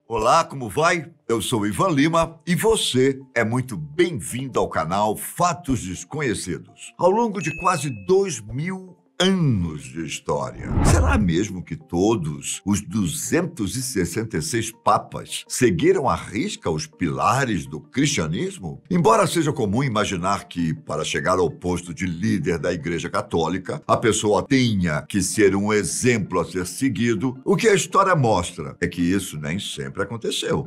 Olá, como vai? Eu sou Ivan Lima e você é muito bem-vindo ao canal Fatos Desconhecidos. Ao longo de quase 2000 anos de história, será mesmo que todos os 266 papas seguiram à risca os pilares do cristianismo? Embora seja comum imaginar que, para chegar ao posto de líder da Igreja Católica, a pessoa tenha que ser um exemplo a ser seguido, o que a história mostra é que isso nem sempre aconteceu.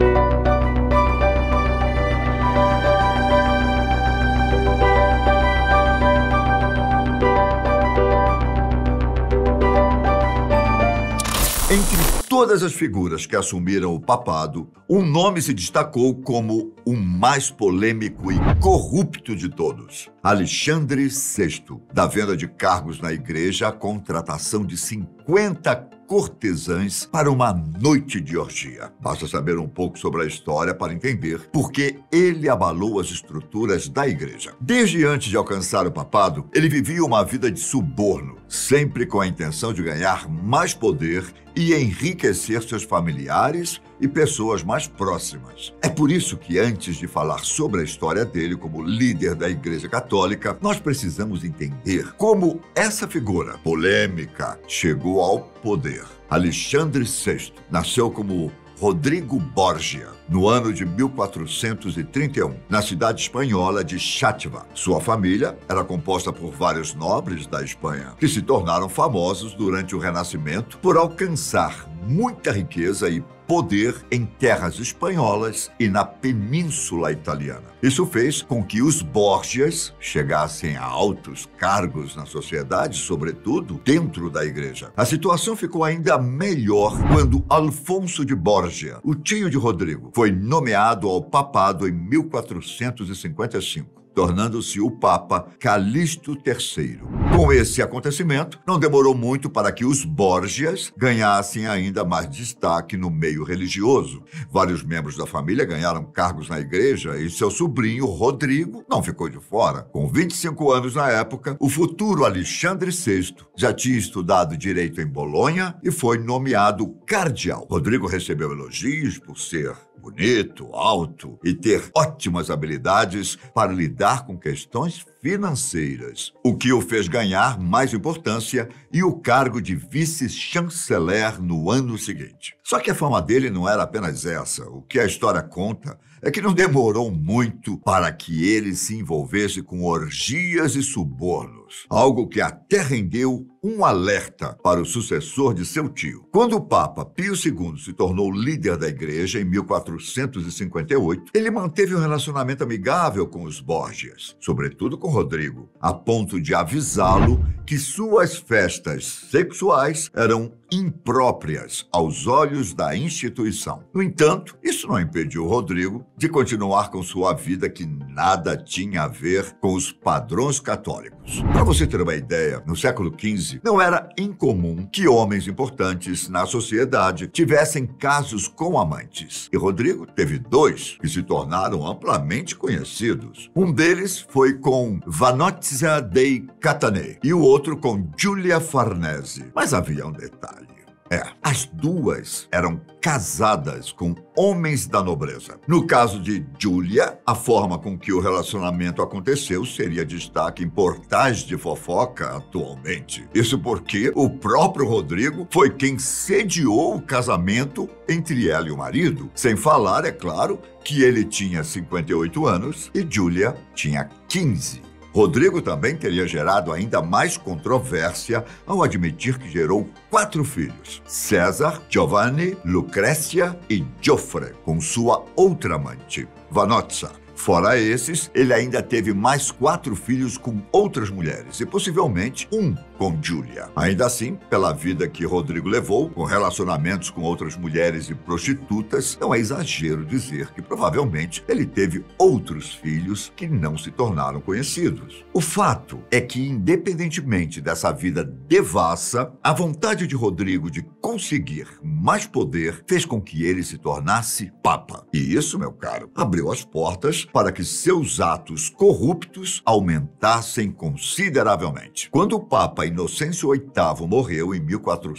Entre todas as figuras que assumiram o papado, um nome se destacou como o mais polêmico e corrupto de todos: Alexandre VI. Da venda de cargos na igreja à contratação de 50 cortesãs para uma noite de orgia. Basta saber um pouco sobre a história para entender por que ele abalou as estruturas da igreja. Desde antes de alcançar o papado, ele vivia uma vida de suborno, sempre com a intenção de ganhar mais poder e enriquecer seus familiares e pessoas mais próximas. É por isso que, antes de falar sobre a história dele como líder da Igreja Católica, nós precisamos entender como essa figura polêmica chegou ao poder. Alexandre VI nasceu como Rodrigo Borgia, no ano de 1431, na cidade espanhola de Xàtiva. Sua família era composta por vários nobres da Espanha, que se tornaram famosos durante o Renascimento por alcançar muita riqueza e poder em terras espanholas e na Península Italiana. Isso fez com que os Borgias chegassem a altos cargos na sociedade, sobretudo dentro da igreja. A situação ficou ainda melhor quando Alfonso de Borgia, o tio de Rodrigo, foi nomeado ao papado em 1455. Tornando-se o Papa Calixto III. Com esse acontecimento, não demorou muito para que os Borgias ganhassem ainda mais destaque no meio religioso. Vários membros da família ganharam cargos na igreja e seu sobrinho, Rodrigo, não ficou de fora. Com 25 anos na época, o futuro Alexandre VI já tinha estudado direito em Bolonha e foi nomeado cardeal. Rodrigo recebeu elogios por ser bonito, alto e ter ótimas habilidades para lidar com questões financeiras, o que o fez ganhar mais importância e o cargo de vice-chanceler no ano seguinte. Só que a fama dele não era apenas essa. O que a história conta é que não demorou muito para que ele se envolvesse com orgias e subornos, algo que até rendeu um alerta para o sucessor de seu tio. Quando o Papa Pio II se tornou líder da igreja em 1458, ele manteve um relacionamento amigável com os Borgias, sobretudo com Rodrigo, a ponto de avisá-lo que suas festas sexuais eram impróprias aos olhos da instituição. No entanto, isso não impediu Rodrigo de continuar com sua vida que nada tinha a ver com os padrões católicos. Para você ter uma ideia, no século XV, não era incomum que homens importantes na sociedade tivessem casos com amantes. E Rodrigo teve dois que se tornaram amplamente conhecidos. Um deles foi com Vannozza dei Catanei e o outro com Giulia Farnese. Mas havia um detalhe. As duas eram casadas com homens da nobreza. No caso de Giulia, a forma com que o relacionamento aconteceu seria destaque em portais de fofoca atualmente. Isso porque o próprio Rodrigo foi quem sediou o casamento entre ela e o marido. Sem falar, é claro, que ele tinha 58 anos e Giulia tinha 15. Rodrigo também teria gerado ainda mais controvérsia ao admitir que gerou 4 filhos: César, Giovanni, Lucrécia e Geoffrey, com sua outra amante, Vannozza. Fora esses, ele ainda teve mais 4 filhos com outras mulheres e possivelmente um com Giulia. Ainda assim, pela vida que Rodrigo levou, com relacionamentos com outras mulheres e prostitutas, não é exagero dizer que provavelmente ele teve outros filhos que não se tornaram conhecidos. O fato é que, independentemente dessa vida devassa, a vontade de Rodrigo de conseguir mais poder fez com que ele se tornasse papa. E isso, meu caro, abriu as portas para que seus atos corruptos aumentassem consideravelmente. Quando o Papa Inocêncio VIII morreu em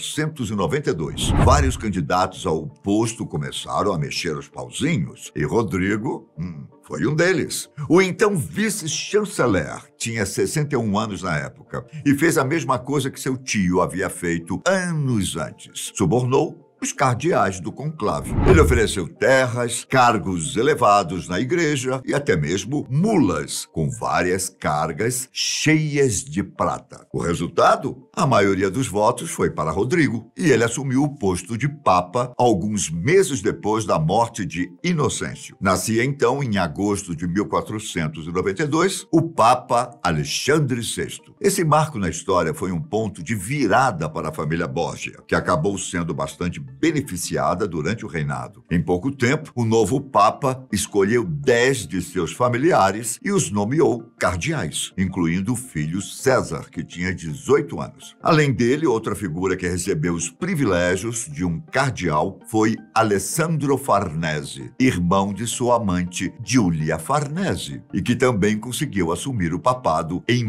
1492, vários candidatos ao posto começaram a mexer os pauzinhos e Rodrigo foi um deles. O então vice-chanceler tinha 61 anos na época e fez a mesma coisa que seu tio havia feito anos antes. Subornou os cardeais do conclave. Ele ofereceu terras, cargos elevados na igreja e até mesmo mulas com várias cargas cheias de prata. O resultado? A maioria dos votos foi para Rodrigo e ele assumiu o posto de papa alguns meses depois da morte de Inocêncio. Nascia então, em agosto de 1492, o Papa Alexandre VI. Esse marco na história foi um ponto de virada para a família Borgia, que acabou sendo bastante beneficiada durante o reinado. Em pouco tempo, o novo Papa escolheu 10 de seus familiares e os nomeou cardeais, incluindo o filho César, que tinha 18 anos. Além dele, outra figura que recebeu os privilégios de um cardeal foi Alessandro Farnese, irmão de sua amante Giulia Farnese, e que também conseguiu assumir o papado em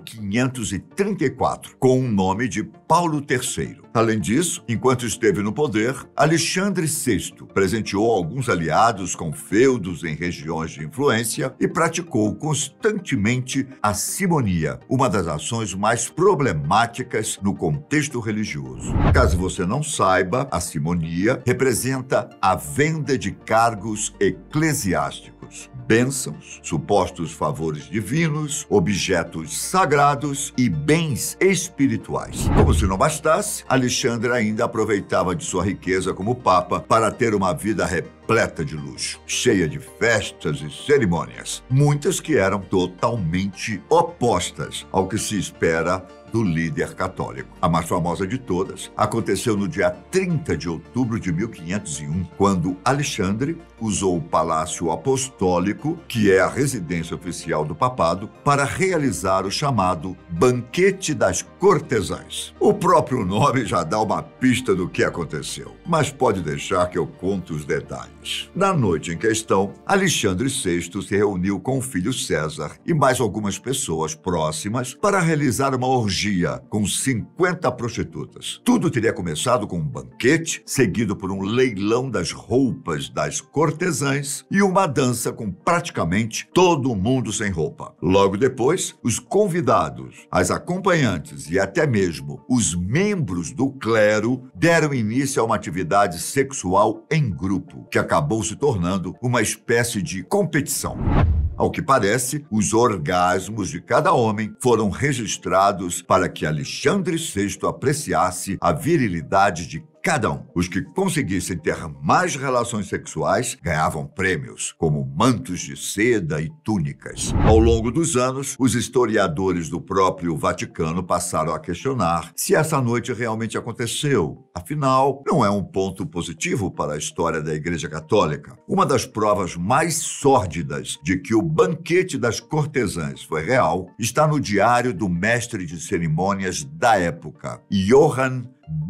1534, com o nome de Paulo III. Além disso, enquanto esteve no poder, Alexandre VI presenteou alguns aliados com feudos em regiões de influência e praticou constantemente a simonia, uma das ações mais problemáticas no contexto religioso. Caso você não saiba, a simonia representa a venda de cargos eclesiásticos, bênçãos, supostos favores divinos, objetos sagrados e bens espirituais. Como se não bastasse, Alexandre ainda aproveitava de sua riqueza como papa para ter uma vida repleta de luxo, cheia de festas e cerimônias, muitas que eram totalmente opostas ao que se espera do líder católico. A mais famosa de todas aconteceu no dia 30 de outubro de 1501, quando Alexandre usou o Palácio Apostólico, que é a residência oficial do papado, para realizar o chamado Banquete das Cortesãs. O próprio nome já dá uma pista do que aconteceu, mas pode deixar que eu conte os detalhes. Na noite em questão, Alexandre VI se reuniu com o filho César e mais algumas pessoas próximas para realizar uma orgia com 50 prostitutas. Tudo teria começado com um banquete, seguido por um leilão das roupas das cortesãs e uma dança com praticamente todo mundo sem roupa. Logo depois, os convidados, as acompanhantes e até mesmo os membros do clero deram início a uma atividade sexual em grupo, que acabou se tornando uma espécie de competição. Ao que parece, os orgasmos de cada homem foram registrados para que Alexandre VI apreciasse a virilidade de cada um. Os que conseguissem ter mais relações sexuais ganhavam prêmios, como mantos de seda e túnicas. Ao longo dos anos, os historiadores do próprio Vaticano passaram a questionar se essa noite realmente aconteceu. Afinal, não é um ponto positivo para a história da Igreja Católica. Uma das provas mais sórdidas de que o banquete das cortesãs foi real está no diário do mestre de cerimônias da época, Johann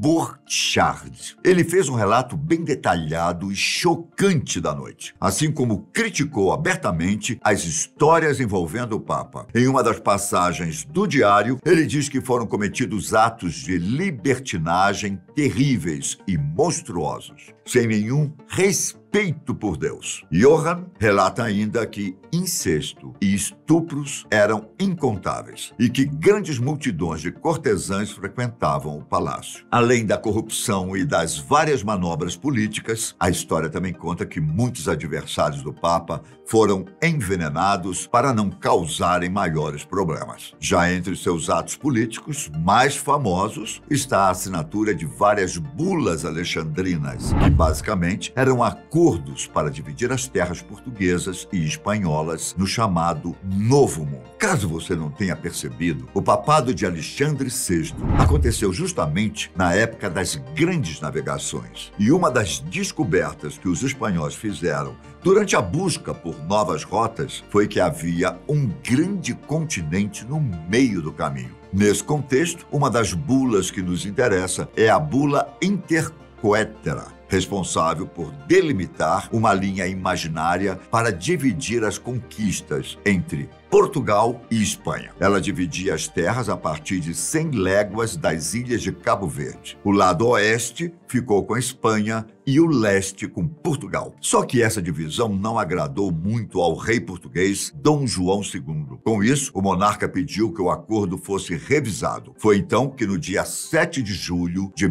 Burchard. Ele fez um relato bem detalhado e chocante da noite, assim como criticou abertamente as histórias envolvendo o Papa. Em uma das passagens do diário, ele diz que foram cometidos atos de libertinagem terríveis e monstruosos, sem nenhum respeito por Deus. Johann relata ainda que incesto e estupros eram incontáveis e que grandes multidões de cortesãs frequentavam o palácio. Além da corrupção e das várias manobras políticas, a história também conta que muitos adversários do Papa foram envenenados para não causarem maiores problemas. Já entre seus atos políticos mais famosos está a assinatura de várias bulas alexandrinas, que basicamente eram acordos para dividir as terras portuguesas e espanholas no chamado Novo Mundo. Caso você não tenha percebido, o papado de Alexandre VI aconteceu justamente na época das grandes navegações. E uma das descobertas que os espanhóis fizeram durante a busca por novas rotas foi que havia um grande continente no meio do caminho. Nesse contexto, uma das bulas que nos interessa é a bula Intercoetera, responsável por delimitar uma linha imaginária para dividir as conquistas entre Portugal e Espanha. Ela dividia as terras a partir de 100 léguas das ilhas de Cabo Verde. O lado oeste ficou com a Espanha e o leste com Portugal. Só que essa divisão não agradou muito ao rei português Dom João II. Com isso, o monarca pediu que o acordo fosse revisado. Foi então que no dia 7 de julho de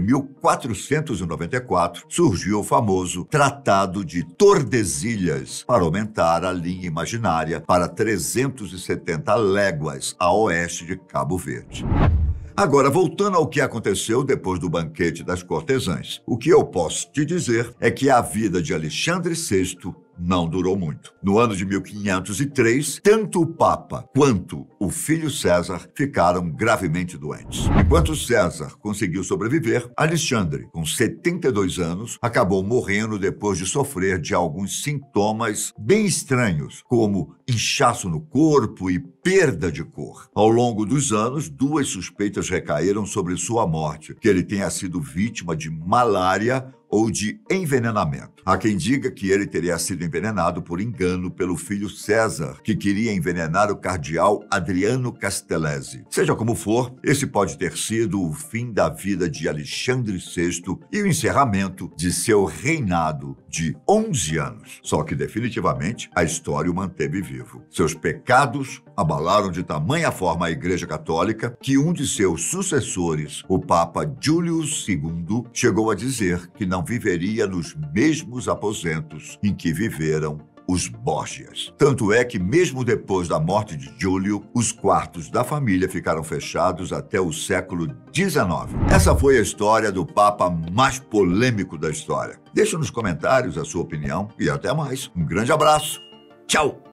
1494 surgiu o famoso Tratado de Tordesilhas para aumentar a linha imaginária para 370 léguas a oeste de Cabo Verde. Agora, voltando ao que aconteceu depois do banquete das cortesãs, o que eu posso te dizer é que a vida de Alexandre VI não durou muito. No ano de 1503, tanto o Papa quanto o filho César ficaram gravemente doentes. Enquanto César conseguiu sobreviver, Alexandre, com 72 anos, acabou morrendo depois de sofrer de alguns sintomas bem estranhos, como inchaço no corpo e perda de cor. Ao longo dos anos, duas suspeitas recaíram sobre sua morte, que ele tenha sido vítima de malária ou de envenenamento. Há quem diga que ele teria sido envenenado por engano pelo filho César, que queria envenenar o cardeal Adriano Castellesi. Seja como for, esse pode ter sido o fim da vida de Alexandre VI e o encerramento de seu reinado de 11 anos. Só que definitivamente a história o manteve vivo. Seus pecados abalaram de tamanha forma a Igreja Católica que um de seus sucessores, o Papa Julius II, chegou a dizer que não viveria nos mesmos aposentos em que viveram os Borgias. Tanto é que, mesmo depois da morte de Júlio, os quartos da família ficaram fechados até o século XIX. Essa foi a história do Papa mais polêmico da história. Deixe nos comentários a sua opinião e até mais. Um grande abraço. Tchau!